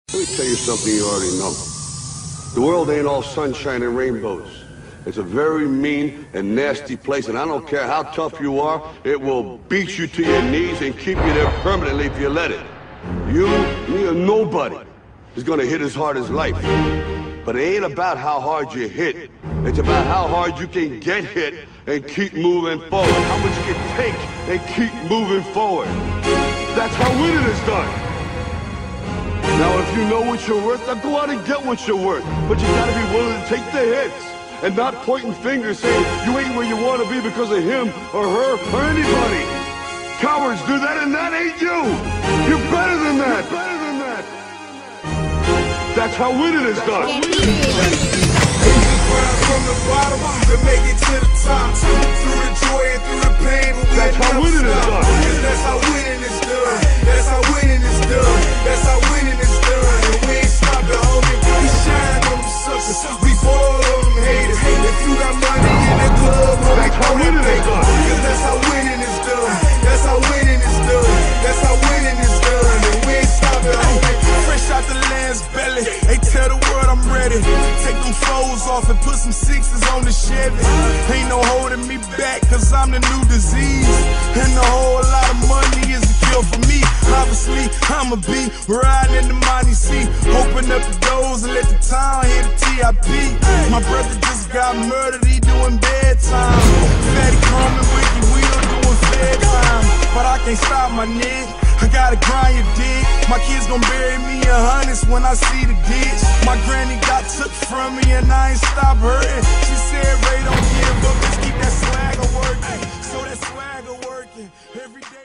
Let me tell you something you already know. The world ain't all sunshine and rainbows. It's a very mean and nasty place, and I don't care how tough you are, it will beat you to your knees and keep you there permanently if you let it. You, me, or nobody is gonna hit as hard as life. But it ain't about how hard you hit. It's about how hard you can get hit and keep moving forward. How much you can take and keep moving forward. That's how winning is done. Now, if you know what you're worth, now go out and get what you're worth. But you gotta be willing to take the hits and not pointing fingers saying you ain't where you want to be because of him or her or anybody. Cowards do that, and that ain't you. You're better than that. You're better than that. That's how winning is done. From the bottom to make it to the top, through the joy and through the pain, but that's how winning is done. That's how winning is done. That's how winning is done. That's how winning is done. And we ain't stopping, homie. We shine on them suckers. We fall on them haters. If you got money in the club, that's how winning is done. That's how winning is done. That's how winning is done. That's how winning is done. And we ain't stopping, homie. Fresh out the land's belly, they tell the world I'm ready. Take them foes off and put some sixes on the Chevy. Ain't no holding me back, cause I'm the new disease. And a whole lot of money is a kill for me. Obviously, I'ma be riding in the Monty C. Open up the doors and let the town hear the TIP. My brother just got murdered, he doing bedtime. Fatty Chrome and Wiki Wheel doing fair time. But I can't stop my nigga, I gotta grind your dick. My kids gon' bury me in hundreds when I see the ditch. My granny got took from me and I ain't stop hurting. She said, Ray, don't give up, just keep that swagger working. So that swagger working every day.